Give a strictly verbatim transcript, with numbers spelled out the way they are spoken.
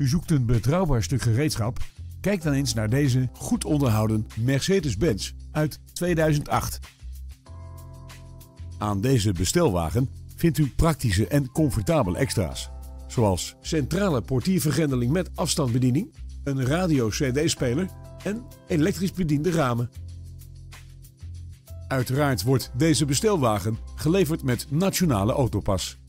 U zoekt een betrouwbaar stuk gereedschap? Kijk dan eens naar deze goed onderhouden Mercedes-Benz uit tweeduizend acht. Aan deze bestelwagen vindt u praktische en comfortabele extra's, zoals centrale portiervergrendeling met afstandsbediening, een radio-C D-speler en elektrisch bediende ramen. Uiteraard wordt deze bestelwagen geleverd met Nationale Autopas.